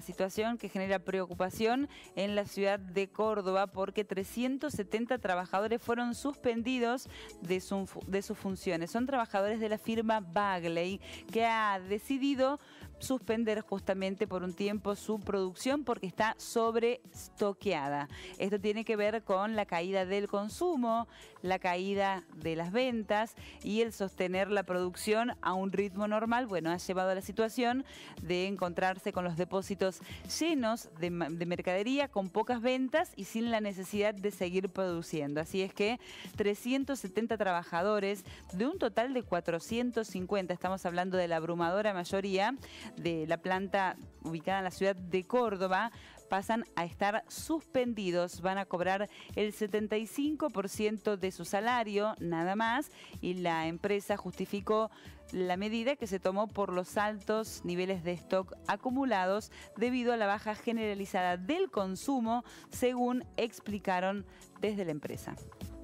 situación que genera preocupación en la ciudad de Córdoba porque 370 trabajadores fueron suspendidos de sus funciones. Son trabajadores de la firma Bagley que ha decidido suspender justamente por un tiempo su producción porque está sobrestoqueada. Esto tiene que ver con la caída del consumo, la caída de las ventas y el sostener la producción a un ritmo normal, bueno, ha llevado a la situación de encontrarse con los depósitos llenos de mercadería, con pocas ventas y sin la necesidad de seguir produciendo. Así es que 370 trabajadores de un total de 450, estamos hablando de la abrumadora mayoría de la planta ubicada en la ciudad de Córdoba, pasan a estar suspendidos. Van a cobrar el 75% de su salario, nada más, y la empresa justificó la medida que se tomó por los altos niveles de stock acumulados debido a la baja generalizada del consumo, según explicaron desde la empresa.